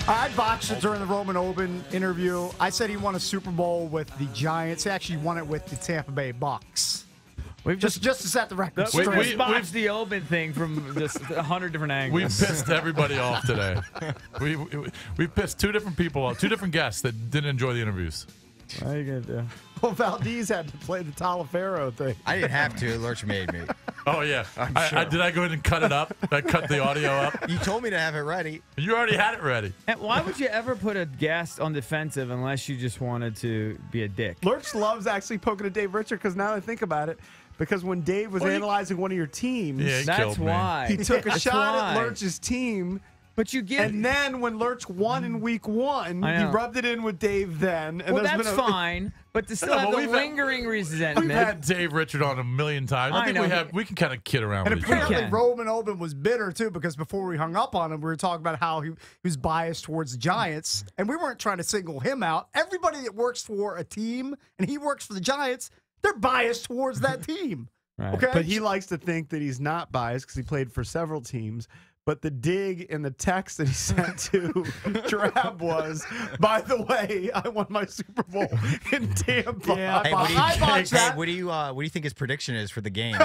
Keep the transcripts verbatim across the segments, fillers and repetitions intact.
I botched it during the Roman Oben interview. I said he won a Super Bowl with the Giants. He actually won it with the Tampa Bay Bucks. We've just just, just to set the record the, straight. we, We, we, botched the Oben thing from just a hundred different angles. We pissed everybody off today. We, we we pissed two different people off, two different guests that didn't enjoy the interviews. What are you gonna do? well, Valdez had to play the Talifero thing. I didn't have to. Lurch made me. Oh, yeah. I'm I, sure. I, did I go ahead and cut it up? I cut the audio up? You told me to have it ready. You already had it ready. And why would you ever put a guest on defensive unless you just wanted to be a dick? Lurch loves actually poking at Dave Richard because now I think about it, because when Dave was Well, you- analyzing one of your teams, Yeah, he That's killed me. why. he took a That's shot why. at Lurch's team. But you give. And then when Lurch won in week one, I he know. rubbed it in with Dave then. And well, there's that's been a, fine. But to still No, have but the we've had- lingering resentment. We've had Dave Richard on a million times. I, I think know. we have. We can kind of kid around And with each other. apparently can. Roman Oben was bitter, too, because before we hung up on him, we were talking about how he, he was biased towards the Giants, and we weren't trying to single him out. Everybody that works for a team, and he works for the Giants, they're biased towards that team. Right. Okay? but he likes to think that he's not biased because he played for several teams. But the dig in the text that he sent to Drab was, by the way, I won my Super Bowl in Tampa. Yeah, Hey, what do you, I botched hey, that. what do you uh, what do you think his prediction is for the game?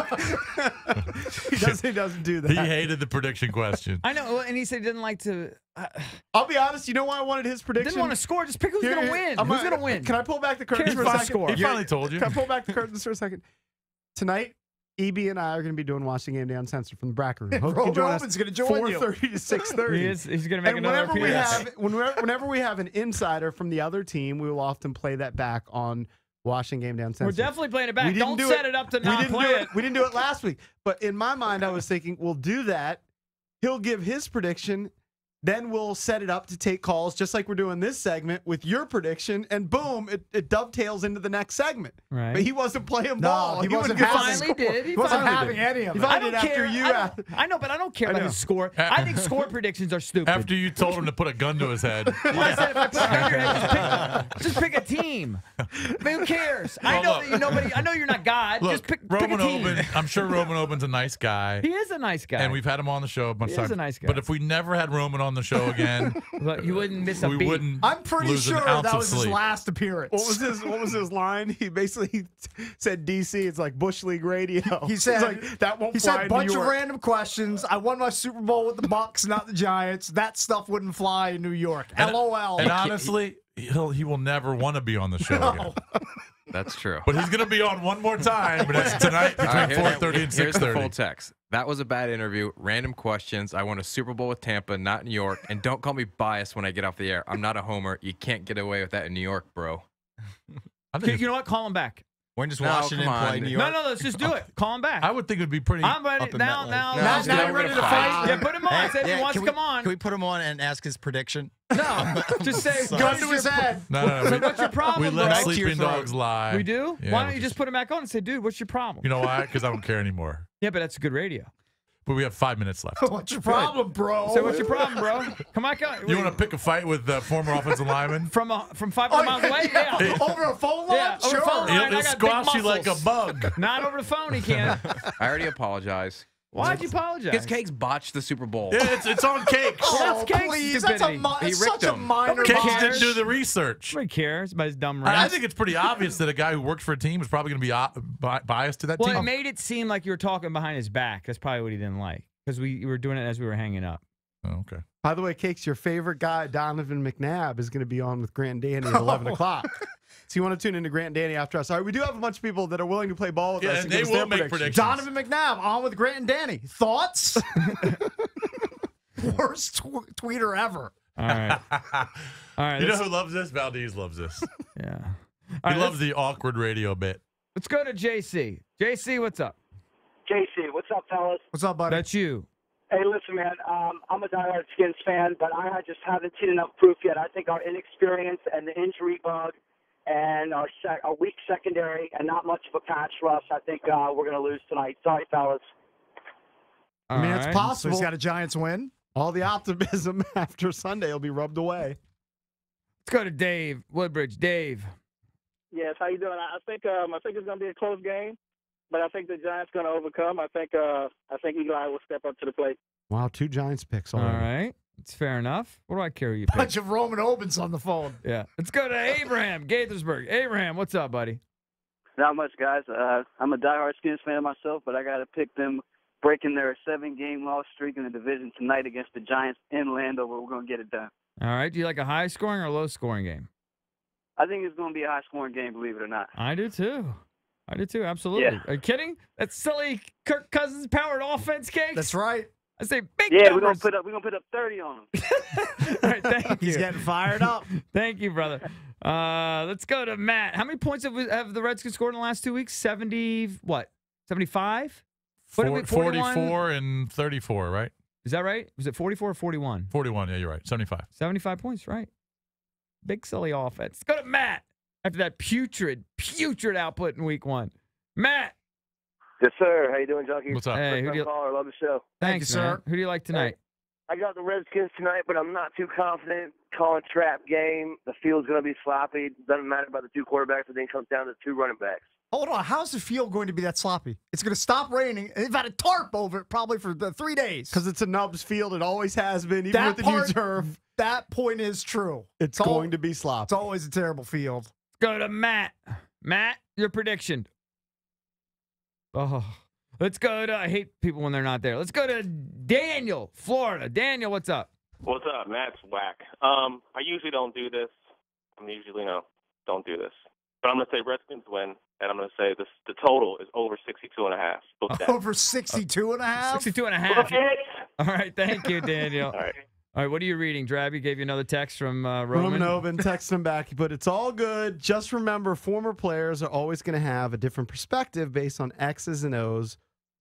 he, doesn't, he doesn't do that. He hated the prediction question. I know, and he said he didn't like to. Uh, I'll be honest. You know why I wanted his prediction? didn't want to score. Just pick who's Here- gonna win. I'm Who's gonna- gonna win? Can I pull back the curtains Cares for a about second? score. He finally told you. Can I pull back the curtains for a second? Tonight, E B and I are going to be doing Watching Game Day Uncensored from the Brack Room. Hope you Roman can join us Oben's gonna join four you. thirty to six thirty. He is. He's gonna make And another whenever we appearance. have, whenever, whenever we have an insider from the other team, we will often play that back on Watching Game Day Uncensored. We're definitely playing it back. We didn't Don't do set it, up to we not didn't play do it. it. We didn't do it last week. But in my mind, I was thinking we'll do that. He'll give his prediction. Then we'll set it up to take calls, just like we're doing this segment with your prediction, and boom, it, it dovetails into the next segment. Right. But he wasn't playing No, ball. he wasn't wouldn't give us a having- finally score. did. He He wasn't finally having did. any of He it. finally I don't did after care. you I, asked. don't, I know, but I don't care I about know. his score. I think score predictions are stupid. After you told him to put a gun to his head. Well, I said if I put a gun to your head, just pick, just pick a team. I mean, who cares? I Well, know look. that you nobody. I know you're not God. Look, just pick, Roman pick a team. Oben, I'm sure Roman Oben's a nice guy. He is a nice guy. And we've had him on the show a bunch He of is times. a nice guy. But if we never had Roman on the show again, But you wouldn't miss a we beat. wouldn't I'm pretty lose sure an ounce that of was his sleep. last appearance. What was his What was his line? He basically said D C. It's like Bush League radio. He He's said like, that won't He fly said a in bunch New of York. random questions. I won my Super Bowl with the Bucks, not the Giants. That stuff wouldn't fly in New York. And- LOL. And honestly, he'll he will never want to be on the show again. That's true. But he's going to be on one more time, but it's tonight All between right, here's- four thirty and Here's six the full thirty. text. That was a bad interview. Random questions. I won a Super Bowl with Tampa, not New York. And don't call me biased when I get off the air. I'm not a homer. You can't get away with that in New York, bro. I, You think you know what? Call him back. When does No, Washington come on. play New York? No, no, let's just do it. Call him back. I would think it would be pretty. I'm ready up in now. that Now, No, now, just now get you're rid ready of to fight. fight. Yeah, put him on. Hey, Say if yeah, he wants can to we, come on. Can we put him on and ask his prediction? No, just say Sorry. what Gun is to your his pro- head. No, no, no. So we, what's your problem, we bro? let Knife to your sleeping throat. dogs lie. We do? Yeah, Why don't we you just put him back on and say, dude, what's your problem? You know why? Because I don't care anymore. Yeah, but that's good radio. But we have five minutes left. What's your problem, bro? So what's your problem, bro? Come on, come. You want to pick a fight with uh, former offensive lineman? from a, from five Oh, hundred miles away? Yeah. Over a phone line? Yeah, over sure. phone line. He'll, I he'll got big squash you like a muscles. bug. Not over the phone, he can't. I already apologize. Why'd you apologize? Because Cakes botched the Super Bowl. Yeah, it's, it's on Cakes. Oh, Well, that's Cake's please. That's a, stupidity. mi- He it's ricked such a him. minor Nobody Cakes botch. didn't do the research. Nobody cares about his dumb I, I rants. think it's pretty obvious that a guy who works for a team is probably going to be uh, bi- biased to that Well, it team. made it seem like you were talking behind his back. That's probably what he didn't like. Because we were doing it as we were hanging up. Oh, okay. By the way, Cakes, your favorite guy, Donovan McNabb, is going to be on with Grant and Danny at eleven o'clock. So you want to tune into Grant and Danny after us. All right, we do have a bunch of people that are willing to play ball with Yeah, us. and and they give us will their make predictions. predictions. Donovan McNabb on with Grant and Danny. Thoughts? Worst tw- tweeter ever. All right. All right. You know let's- who loves this? Valdez loves this. yeah. All He right, loves let's, the awkward radio bit. let's go to J C. J C, what's up? J C, what's up, fellas? What's up, buddy? That's you. Hey, listen, man. Um, I'm a diehard Skins fan, but I just haven't seen enough proof yet. I think our inexperience and the injury bug and our, sec- our weak secondary and not much of a pass rush, I think uh, we're going to lose tonight. Sorry, fellas. I mean, All it's right. possible. He's got a Giants win. All the optimism after Sunday will be rubbed away. Let's go to Dave Woodbridge. Dave. Yes, how you doing? I I think um, I think it's going to be a close game, but I think the Giants going to overcome. I think uh, I think Eli will step up to the plate. Wow, two Giants picks All already. right. It's fair enough. What do I care who you pick? Bunch of Roman Obens on the phone. Yeah. Let's go to Abraham, Gaithersburg. Abraham, what's up, buddy? Not much, guys. Uh, I'm a diehard Skins fan myself, but I got to pick them breaking their seven-game loss streak in the division tonight against the Giants in Landover. We're going to get it done. All right. Do you like a high-scoring or low-scoring game? I think it's going to be a high-scoring game, believe it or not. I do, too. I do, too. Absolutely. Yeah. Are you kidding? That's silly Kirk Cousins-powered offense, Cakes? That's right. I say big Yeah, numbers. we're gonna put up. We're gonna put up thirty on them. All right, thank you. He's getting fired up. Thank you, brother. Uh, let's go to Matt. How many points have, we, have the Redskins scored in the last two weeks? seventy, what? seventy-five? Four, forty-four and thirty-four, right? Is that right? Was it forty-four or forty-one? forty-one, yeah, you're right. seventy-five. seventy-five points, right. Big silly offense. Let's go to Matt after that putrid, putrid output in week one. Matt. Yes, sir. How you doing, Junkies? What's up? Hey, who do you, caller. Love the show. thanks, Thank you, man. sir. Who do you like tonight? I got the Redskins tonight, but I'm not too confident. Calling trap game. The field's going to be sloppy. Doesn't matter about the two quarterbacks. I think it comes down to two running backs. Hold on. How's the field going to be that sloppy? It's going to stop raining. And they've had a tarp over it probably for the three days. Because it's a Nubs field. It always has been, even That with the new part- turf. That point is true. It's It's al- going to be sloppy. It's always a terrible field. Let's go to Matt. Matt, your prediction. Oh, let's go to, I hate people when they're not there. Let's go to Daniel, Florida. Daniel, what's up? What's up? Matt's whack. Um, I usually don't do this. I'm usually, no, don't do this. But I'm going to say Redskins win, and I'm going to say this, the total is over sixty-two and a half. Book that. Over sixty-two and a half? sixty-two and a half. Book it. All right, thank you, Daniel. All right. All right, what are you reading? Drabby gave you another text from uh, Roman. Roman Oben texted him back. He put, it's all good. Just remember, former players are always going to have a different perspective based on X's and O's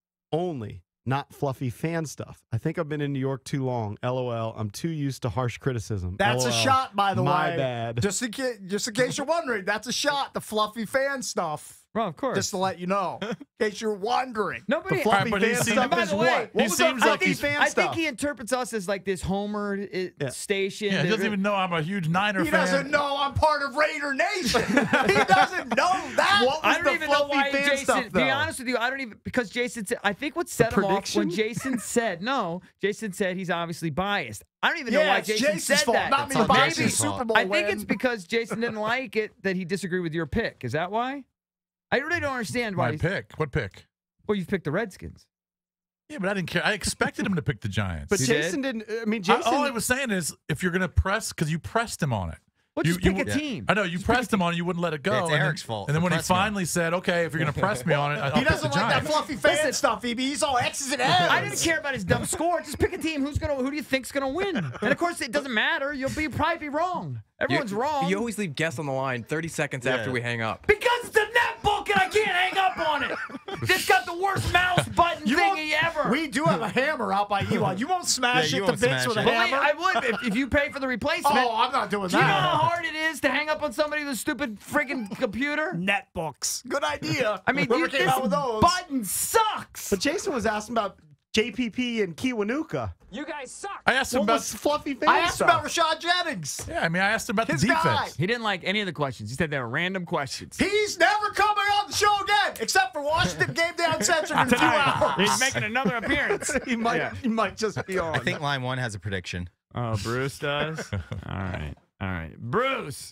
only, not fluffy fan stuff. I think I've been in New York too long. LOL. I'm too used to harsh criticism. That's LOL. a shot, by the My way. My bad. Just in, case, just in case you're wondering, that's a shot. The fluffy fan stuff. Well, of course. Just to let you know, in case you're wondering. Nobody. The fluffy All right, but he fan seems- stuff by is the way, what? What he was seems the like fluffy he's- fan I stuff? think he interprets us as like this Homer uh, Yeah. station. Yeah, he doesn't even know I'm a huge Niner He fan. doesn't know I'm part of Raider Nation. He doesn't know that. What was I don't the even know fluffy why fan Jason. stuff, To be though? honest with you, I don't even because Jason said. I think what set him off prediction? when Jason said no. Jason said he's obviously biased. I don't even know Yeah, why it's Jason Jason's said fault, that. not me all buying Jason's the Super fault. Bowl I think win. it's because Jason didn't like it that he disagreed with your pick. Is that why? I really don't understand why. My he's- pick. What pick? Well, you picked the Redskins. Yeah, but I didn't care. I expected him to pick the Giants. But You Jason did? not I mean, I- Jason. all I was saying is, if you're going to press, because you pressed him on it. Well, You- just you pick a would- team. I know you pressed him on it. You wouldn't let it go. Yeah, it's and then- Eric's fault And then for when he pressing him. finally said, "Okay, if you're going to press me on it, I'll He pick the doesn't like that Giants." fluffy fan Listen. stuff, E B. He's all X's and O's. I didn't care about his dumb score. Just pick a team. Who's gonna? Who do you think's gonna win? And of course, it doesn't matter. You'll be probably be wrong. Everyone's you, wrong. You always leave guess on the line thirty seconds after we hang up. Because it's a netbook and I can't hang up on it. It's got the worst mouse button You won't- thingy ever. We do have a hammer out by Elon. You won't smash Yeah, you it to won't bits smash with a it. Believe- hammer. I would if, if you pay for the replacement. Oh, I'm not doing Do you know how that. hard it is to hang up on somebody with a stupid freaking computer? Netbooks. Good idea. I mean, Whoever you, came this out with those. button sucks. But Jason was asking about J P P and Kiwanuka. You guys suck. I asked him What about. was fluffy fan I asked stuff? about Rashad Jennings. Yeah, I mean, I asked him about His the guy. defense. He didn't like any of the questions. He said they were random questions. He's never coming on the show again, except for Washington Game Day Uncensored in two hours. He's making another appearance. he might. Yeah. He might just be on. I think line one has a prediction. Oh, Bruce does? All right. All right. Bruce.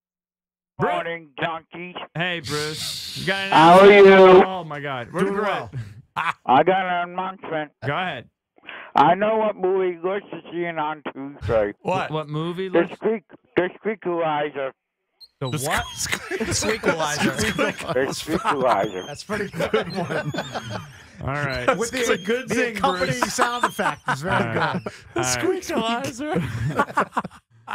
Bru- Morning, Junkies. Hey, Bruce. You got an How are answer? you? Oh, my God. We're Doing great. well. I got an announcement. Go ahead. I know what movie goes to see it on Tuesday. What? What movie? The Looks- squeak, the squeakalizer. the The what? Squeakalizer. The squeakalizer. That's a pretty good one. All right. With the, It's a good the zing, accompanying Bruce. sound effect is very All right. good. All right. Squeakalizer. Oh,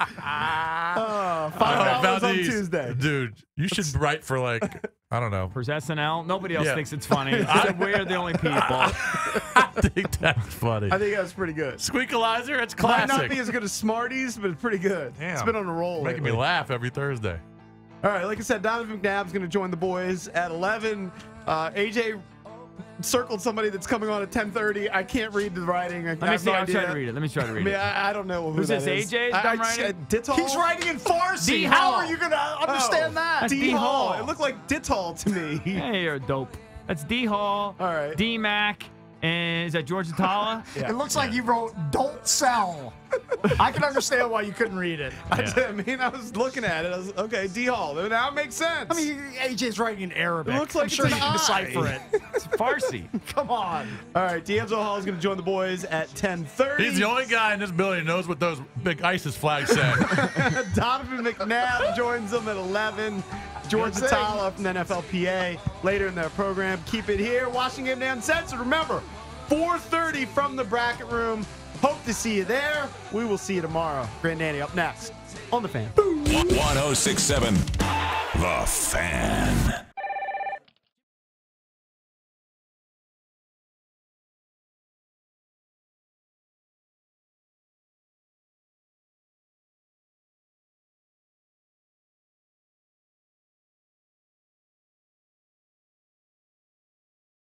Uh, five dollars on Valdez, Tuesday. Dude, you should write for like, I don't know. For S N L, nobody else Yeah. thinks it's funny. Except we're the only people. I think that's funny. I think that's pretty good. Squeakalizer, it's Might classic. not be as good as Smarties, but it's pretty good. Damn. It's been on a roll. Making me lately. laugh every Thursday. All right, like I said, Donovan McNabb's going to join the boys at eleven. Uh, A J circled somebody that's coming on at ten thirty. I can't read the writing. I Let me have see. no I'll idea. try to read it. Let me try to I read mean, it. I, I don't know who Who's that this, is. A J's I- done I- writing? uh, Ditthall? He's writing in Farsi. D. How Hall. are you going to understand that? That's D. D. Hall. Hall. It looked like Ditthall to me. Hey, you're dope. That's D Hall, All right. D Mac, And is that George Atala? Yeah. It looks like you wrote "Don't sell." I can understand why you couldn't read it. I, did- I mean, I was looking at it. I was okay. D Hall. Now it makes sense. I mean, A J's writing in Arabic. It looks like I'm sure it's you an can I. decipher it. It's Farsi. Come on. All right, D'Angelo Hall is going to join the boys at ten thirty. He's the only guy in this building who knows what those big ISIS flags say. Donovan McNabb joins them at eleven. George Good thing. Atala from the N F L P A later in their program. Keep it here. Washington Uncensored. Remember, four thirty from the bracket room. Hope to see you there. We will see you tomorrow. Grand Danny up next on The Fan. one oh six point seven The Fan.